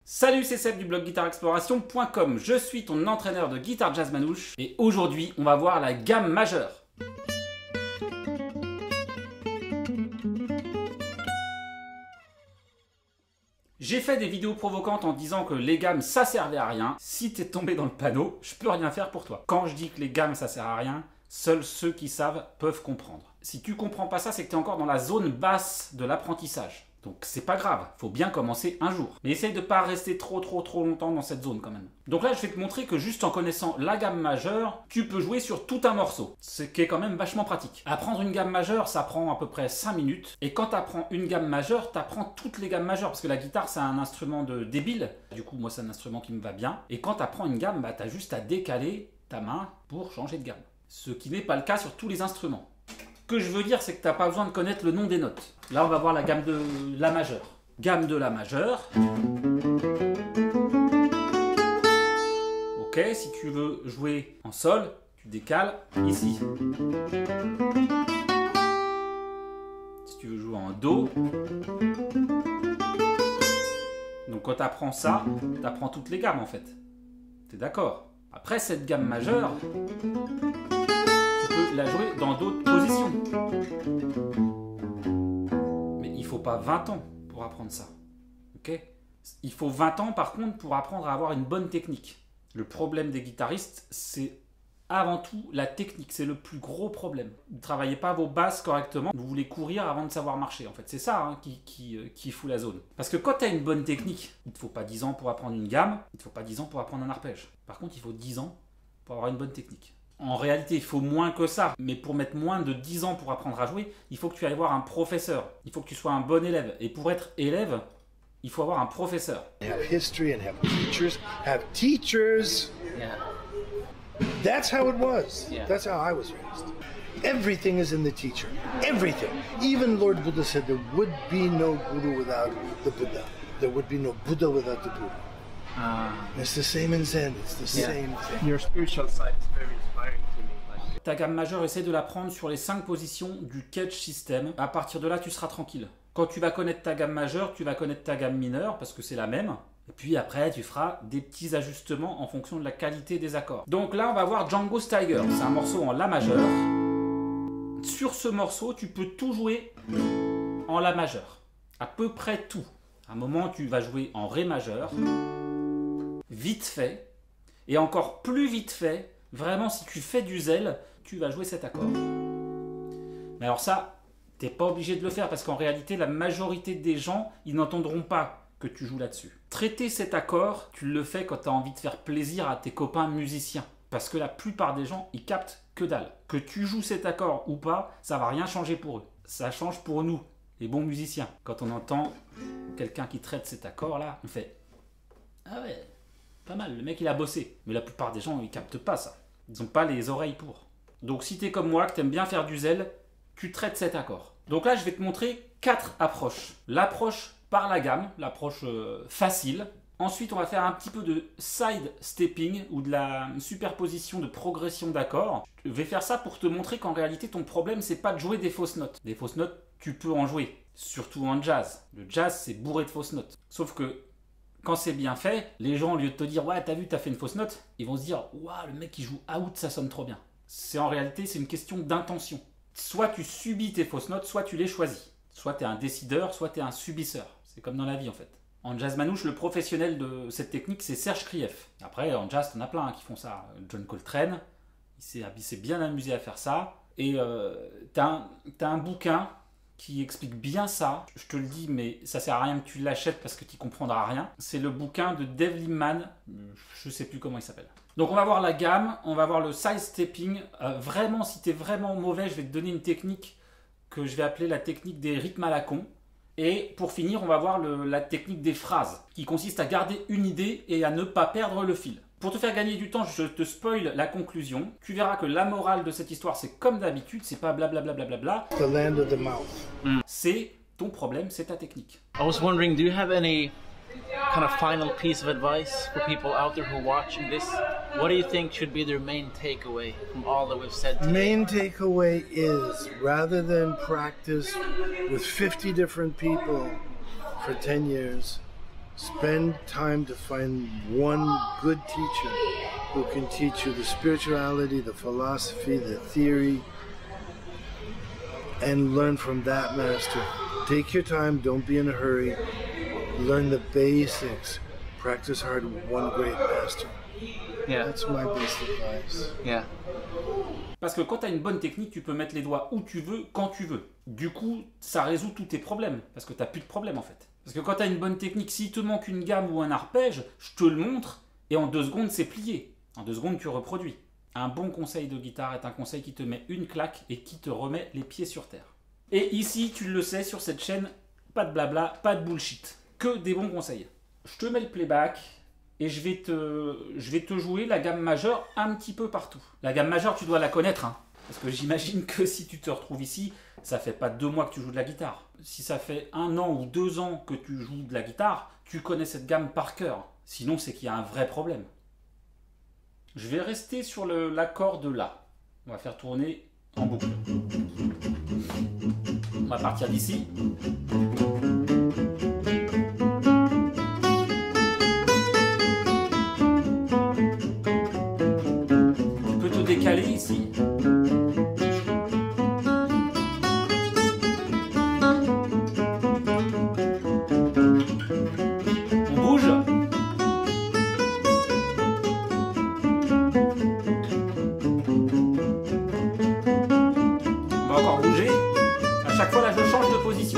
Salut, c'est Seb du blog guitarexploration.com. Je suis ton entraîneur de guitare jazz manouche et aujourd'hui on va voir la gamme majeure. J'ai fait des vidéos provocantes en disant que les gammes ça servait à rien. Si t'es tombé dans le panneau, je peux rien faire pour toi. Quand je dis que les gammes ça sert à rien, seuls ceux qui savent peuvent comprendre. Si tu comprends pas ça, c'est que tu es encore dans la zone basse de l'apprentissage. Donc c'est pas grave, faut bien commencer un jour. Mais essaye de pas rester trop longtemps dans cette zone quand même. Donc là je vais te montrer que juste en connaissant la gamme majeure, tu peux jouer sur tout un morceau. Ce qui est quand même vachement pratique. Apprendre une gamme majeure, ça prend à peu près 5 minutes. Et quand tu apprends une gamme majeure, tu apprends toutes les gammes majeures. Parce que la guitare c'est un instrument de débile. Du coup moi c'est un instrument qui me va bien. Et quand tu apprends une gamme, tu as juste à décaler ta main pour changer de gamme. Ce qui n'est pas le cas sur tous les instruments. Ce que je veux dire, c'est que tu n'as pas besoin de connaître le nom des notes. Là, on va voir la gamme de la majeure. Gamme de la majeure. Ok, si tu veux jouer en sol, tu décales ici. Si tu veux jouer en do. Donc quand tu apprends ça, tu apprends toutes les gammes en fait. Tu es d'accord? Après cette gamme majeure, la jouer dans d'autres positions. Mais il faut pas 20 ans pour apprendre ça. Ok? Il faut 20 ans par contre pour apprendre à avoir une bonne technique. Le problème des guitaristes, c'est avant tout la technique. C'est le plus gros problème. Vous ne travaillez pas vos basses correctement. Vous voulez courir avant de savoir marcher. En fait, c'est ça hein, qui fout la zone. Parce que quand tu as une bonne technique, il ne te faut pas 10 ans pour apprendre une gamme. Il ne te faut pas 10 ans pour apprendre un arpège. Par contre, il faut 10 ans pour avoir une bonne technique. En réalité, il faut moins que ça. Mais pour mettre moins de 10 ans pour apprendre à jouer, il faut que tu ailles voir un professeur. Il faut que tu sois un bon élève. Et pour être élève, il faut avoir un professeur. Have history and have teachers. Have teachers. Yeah. That's how it was. Yeah. That's how I was raised. Everything is in the teacher. Everything. Even Lord Buddha said there would be no guru without the Buddha. There would be no Buddha without the guru. It's the same in Zen. It's the same thing. Your spiritual side is very inspiring to me. Ta gamme majeure, essaie de la prendre sur les 5 positions du catch system. À partir de là, tu seras tranquille. Quand tu vas connaître ta gamme majeure, tu vas connaître ta gamme mineure parce que c'est la même. Et puis après, tu feras des petits ajustements en fonction de la qualité des accords. Donc là, on va voir Django's Tiger. C'est un morceau en La majeure. Sur ce morceau, tu peux tout jouer en La majeure. À peu près tout. À un moment, tu vas jouer en Ré majeur. Vite fait. Et encore plus vite fait, vraiment, si tu fais du zèle, tu vas jouer cet accord. Mais alors ça, tu n'es pas obligé de le faire parce qu'en réalité, la majorité des gens, ils n'entendront pas que tu joues là-dessus. Traiter cet accord, tu le fais quand tu as envie de faire plaisir à tes copains musiciens. Parce que la plupart des gens, ils captent que dalle. Que tu joues cet accord ou pas, ça va rien changer pour eux. Ça change pour nous, les bons musiciens. Quand on entend quelqu'un qui traite cet accord-là, on fait « Ah ouais, pas mal, le mec il a bossé. » Mais la plupart des gens, ils captent pas ça. Ils n'ont pas les oreilles pour. Donc si tu es comme moi, que tu aimes bien faire du zèle, tu traites cet accord. Donc là, je vais te montrer 4 approches. L'approche par la gamme, l'approche facile. Ensuite, on va faire un petit peu de side stepping ou de la superposition de progression d'accords. Je vais faire ça pour te montrer qu'en réalité, ton problème, c'est pas de jouer des fausses notes. Des fausses notes, tu peux en jouer, surtout en jazz. Le jazz, c'est bourré de fausses notes. Sauf que quand c'est bien fait, les gens, au lieu de te dire « Ouais, t'as vu, t'as fait une fausse note », ils vont se dire « Waouh, le mec qui joue out, ça sonne trop bien ». En réalité, c'est une question d'intention. Soit tu subis tes fausses notes, soit tu les choisis. Soit tu es un décideur, soit tu es un subisseur. C'est comme dans la vie en fait. En jazz manouche, le professionnel de cette technique, c'est Serge Krief. Après, en jazz, t'en as plein qui font ça. John Coltrane, il s'est bien amusé à faire ça. Et t'as un bouquin qui explique bien ça. Je te le dis, mais ça sert à rien que tu l'achètes parce que tu comprendras rien. C'est le bouquin de Dave Liebman. Je sais plus comment il s'appelle. Donc on va voir la gamme, on va voir le side stepping. Vraiment, si tu es vraiment mauvais, je vais te donner une technique que je vais appeler la technique des rythmes à la con. Et pour finir, on va voir la technique des phrases, qui consiste à garder une idée et à ne pas perdre le fil. Pour te faire gagner du temps, je te spoil la conclusion. Tu verras que la morale de cette histoire, c'est comme d'habitude, c'est pas blablabla. The land of the mouth. C'est ton problème, c'est ta technique. I was wondering, do you have any kind of final piece of advice for people out there who are watching this? What do you think should be their main takeaway from all that we've said today? Main takeaway is rather than practice with 50 different people for 10 years, Spend time to find one good teacher who can teach you the spirituality, the philosophy, the theory, and learn from that master. Take your time, don't be in a hurry. Learn the basics. Practice hard with one great master. Yeah. That's my best advice. Yeah. Parce que quand tu as une bonne technique, tu peux mettre les doigts où tu veux, quand tu veux. Du coup, ça résout tous tes problèmes, parce que tu n'as plus de problème en fait. Parce que quand tu as une bonne technique, s'il te manque une gamme ou un arpège, je te le montre, et en 2 secondes, c'est plié. En 2 secondes, tu reproduis. Un bon conseil de guitare est un conseil qui te met une claque et qui te remet les pieds sur terre. Et ici, tu le sais, sur cette chaîne, pas de blabla, pas de bullshit. Que des bons conseils. Je te mets le playback et je vais te jouer la gamme majeure un petit peu partout. La gamme majeure, tu dois la connaître, hein, parce que j'imagine que si tu te retrouves ici, ça fait pas 2 mois que tu joues de la guitare. Si ça fait 1 an ou 2 ans que tu joues de la guitare, tu connais cette gamme par cœur. Sinon, c'est qu'il y a un vrai problème. Je vais rester sur l'accord de La. On va faire tourner en boucle. On va partir d'ici. Tu peux te décaler ici. On bouge. On va encore bouger. À chaque fois là, je change de position.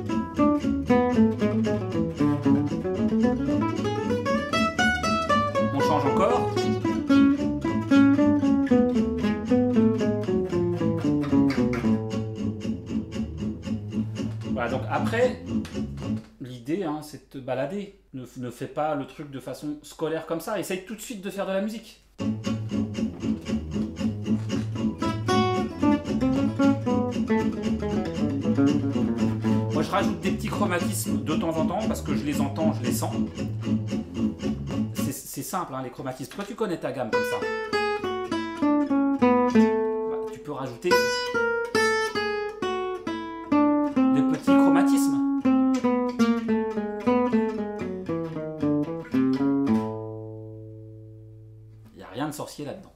On change encore. Voilà, donc après, l'idée, hein, c'est de te balader. Ne fais pas le truc de façon scolaire comme ça. Essaye tout de suite de faire de la musique. Moi, je rajoute des petits chromatismes de temps en temps parce que je les entends, je les sens. C'est simple, hein, les chromatismes. Toi, tu connais ta gamme comme ça. Bah, tu peux rajouter des petits chromatismes. Il n'y a rien de sorcier là-dedans.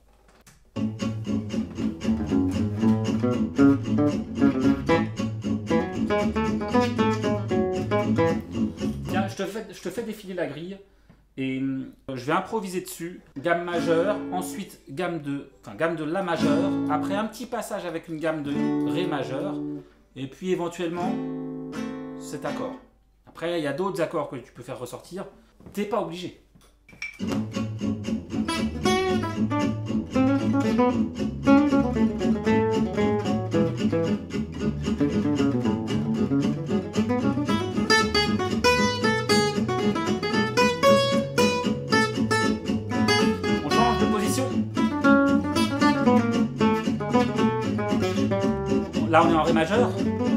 Tiens, je te fais défiler la grille et je vais improviser dessus. Gamme majeure, ensuite gamme de La majeure, après un petit passage avec une gamme de Ré majeur et puis éventuellement cet accord. Après, il y a d'autres accords que tu peux faire ressortir. T'es pas obligé. On change de position. Là, on est en Ré majeur.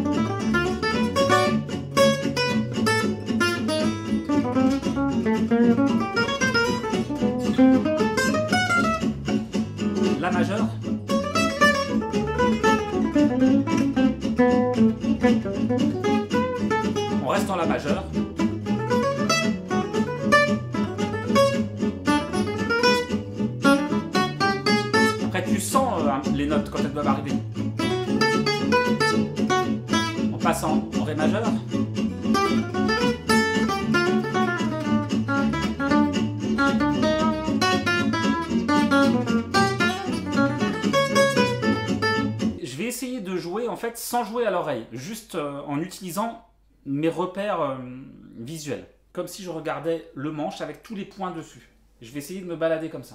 La majeure. On reste dans La majeure. Après, tu sens les notes quand elles doivent arriver. On passe en Ré majeur. Je vais essayer de jouer en fait sans jouer à l'oreille, juste en utilisant mes repères visuels, comme si je regardais le manche avec tous les points dessus. Je vais essayer de me balader comme ça.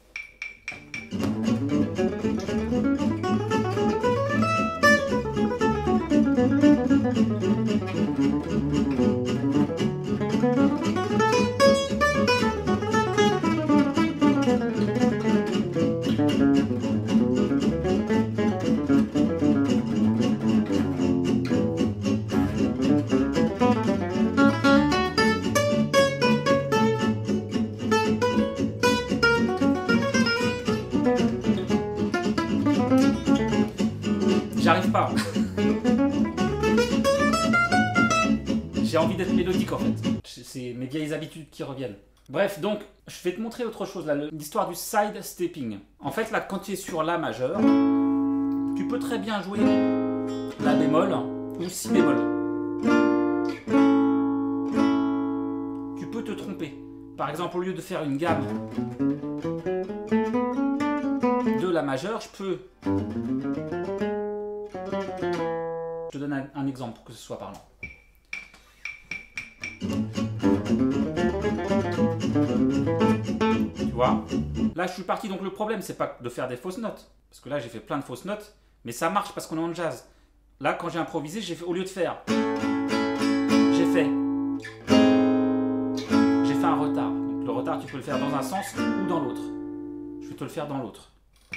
J'arrive pas. J'ai envie d'être mélodique en fait. c'est mes vieilles habitudes qui reviennent. Bref, donc, je vais te montrer autre chose là, l'histoire du side stepping. En fait, là, quand tu es sur La majeur, tu peux très bien jouer La bémol ou Si bémol. Tu peux te tromper. Par exemple, au lieu de faire une gamme de La majeur, je peux... Je te donne un exemple pour que ce soit parlant. Tu vois? Là, je suis parti. Donc, le problème, c'est pas de faire des fausses notes. Parce que là, j'ai fait plein de fausses notes. Mais ça marche parce qu'on est en jazz. Là, quand j'ai improvisé, j'ai fait, au lieu de faire... J'ai fait un retard. Donc, le retard, tu peux le faire dans un sens ou dans l'autre. Je vais te le faire dans l'autre.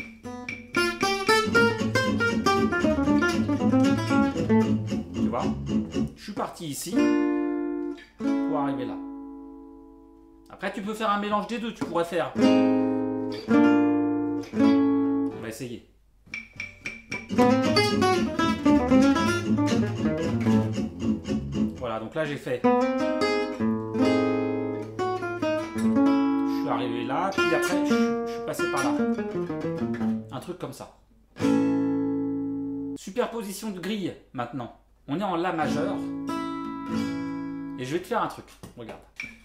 Tu vois? Je suis parti ici pour arriver là. Après, tu peux faire un mélange des deux. Tu pourrais faire... On va essayer. Voilà, donc là, j'ai fait... Je suis arrivé là, puis après, je suis passé par là. Un truc comme ça. Superposition de grille, maintenant. On est en La majeur. Et je vais te faire un truc. Regarde.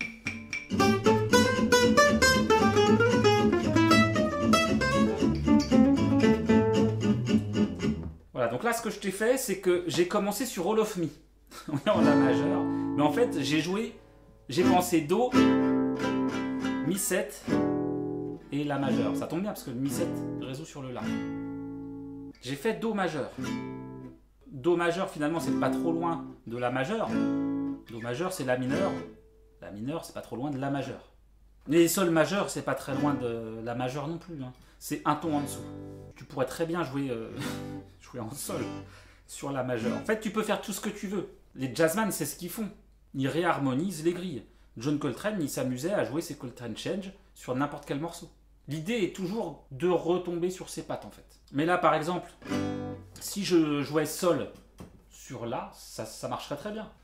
Voilà, donc là, ce que je t'ai fait, c'est que j'ai commencé sur All of Me. On est en La majeur. Mais en fait, j'ai pensé Do, Mi 7 et La majeur. Ça tombe bien parce que le Mi 7 résout sur le La. J'ai fait Do majeur. Do majeur, finalement, c'est pas trop loin de La majeur. Do majeur, c'est La mineur. La mineur, c'est pas trop loin de La majeur. Les Sol majeur, c'est pas très loin de La majeur non plus. Hein. C'est un ton en dessous. Tu pourrais très bien jouer, jouer en Sol sur La majeur. En fait, tu peux faire tout ce que tu veux. Les jazzman, c'est ce qu'ils font. Ils réharmonisent les grilles. John Coltrane, il s'amusait à jouer ses Coltrane Change sur n'importe quel morceau. L'idée est toujours de retomber sur ses pattes, en fait. Mais là, par exemple, si je jouais Sol sur La, ça marcherait très bien.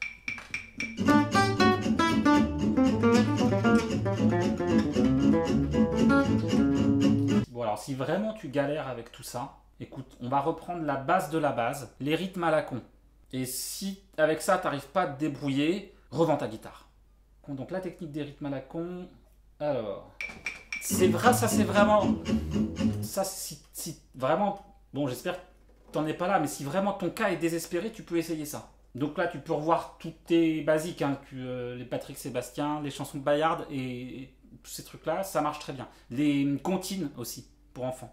Bon, alors, si vraiment tu galères avec tout ça, écoute, on va reprendre la base de la base, les rythmes à la con. Et si, avec ça, tu n'arrives pas à te débrouiller, revends ta guitare. Donc, la technique des rythmes à la con... Alors... C'est vrai, ça c'est vraiment... Ça, si vraiment... Bon, j'espère que t'en es pas là, mais si vraiment ton cas est désespéré, tu peux essayer ça. Donc là, tu peux revoir tous tes basiques, hein, les Patrick Sébastien, les chansons de Bayard et tous ces trucs-là, ça marche très bien. Les comptines aussi, pour enfants.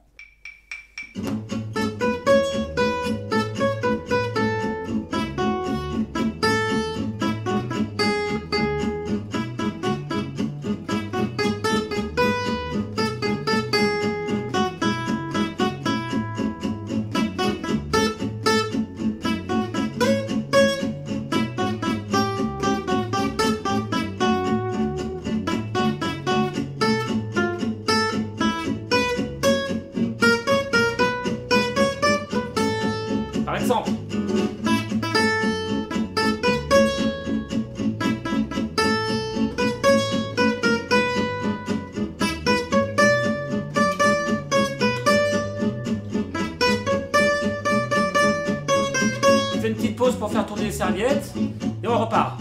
Par exemple, tu fais une petite pause pour faire tourner les serviettes et on repart.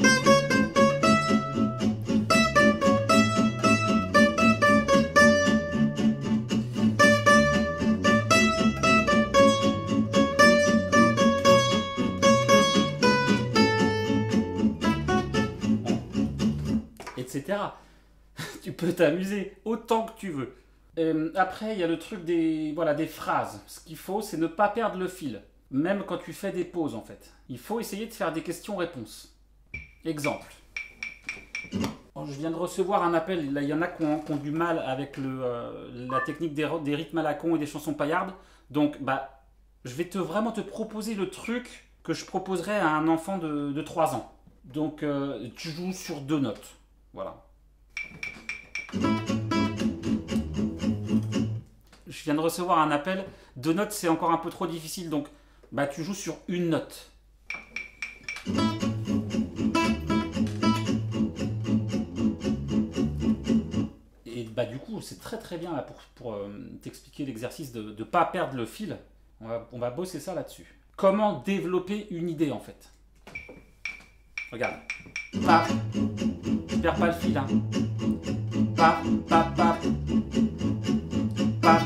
Etc. Tu peux t'amuser autant que tu veux. Après, il y a le truc des phrases. Ce qu'il faut, c'est ne pas perdre le fil. Même quand tu fais des pauses, en fait. Il faut essayer de faire des questions-réponses. Exemple. Je viens de recevoir un appel. Là, il y en a qui ont du mal avec la technique des rythmes à la con et des chansons paillardes. Donc, je vais vraiment te proposer le truc que je proposerais à un enfant de 3 ans. Donc, tu joues sur 2 notes. Voilà. Je viens de recevoir un appel. 2 notes, c'est encore un peu trop difficile. Donc, tu joues sur 1 note. Bah du coup, c'est très bien là, pour t'expliquer l'exercice de ne pas perdre le fil. On va bosser ça là-dessus. Comment développer une idée en fait. Regarde. Pap. Je perds pas le fil. Hein. Pap, pap, pap. Pap.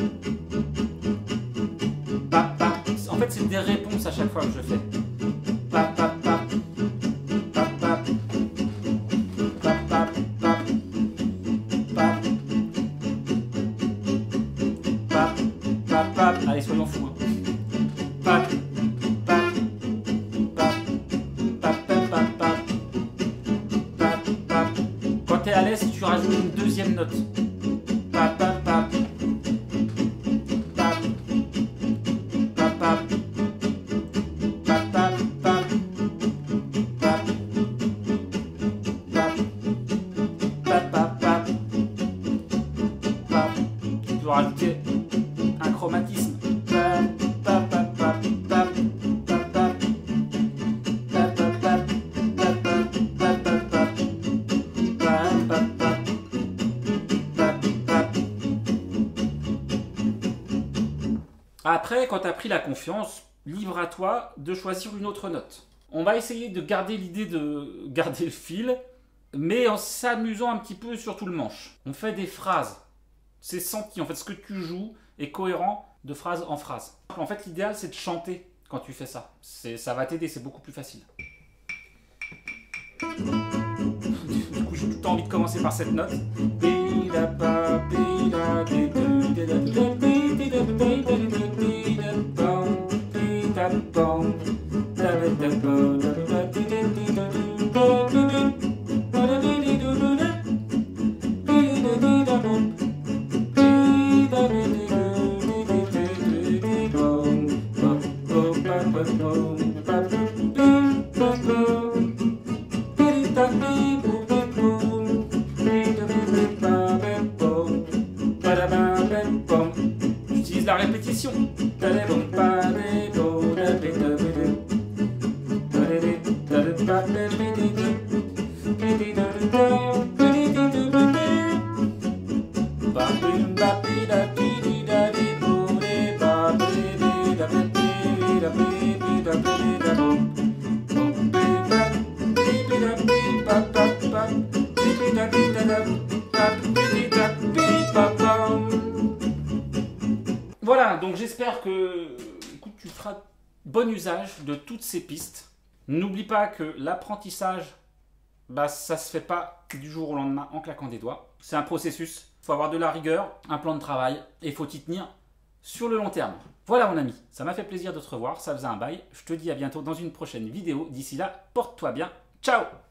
Pap, pap. En fait, c'est des réponses à chaque fois que je fais. Pap, pap, pap. Pap, pap. Pap, pap, pap. Pap. Pap, pap, pap. Allez, soyons fous. Hein. Pap. À l'aise, tu rajoutes une deuxième note. Pap, pap, pap. Pap. Pap, pap. Pap, pap, pap. Pap. Pap. Pap, pap, pap. Pap. Tu peux rajouter un chromatisme. Pap, pap, pap, pap, pap. Pap, pap. Pap, pap, pap. Après, quand tu as pris la confiance, libre à toi de choisir une autre note. On va essayer de garder l'idée de garder le fil, mais en s'amusant un petit peu sur tout le manche. On fait des phrases. C'est senti. En fait, ce que tu joues est cohérent de phrase en phrase. En fait, l'idéal, c'est de chanter quand tu fais ça. Ça va t'aider, c'est beaucoup plus facile. Du coup, j'ai tout le temps envie de commencer par cette note. J'utilise la répétition. Voilà, donc j'espère que écoute, tu feras bon usage de toutes ces pistes. N'oublie pas que l'apprentissage, bah, ça se fait pas du jour au lendemain en claquant des doigts. C'est un processus, il faut avoir de la rigueur, un plan de travail et il faut y tenir sur le long terme. Voilà mon ami, ça m'a fait plaisir de te revoir, ça faisait un bail. Je te dis à bientôt dans une prochaine vidéo. D'ici là, porte-toi bien. Ciao!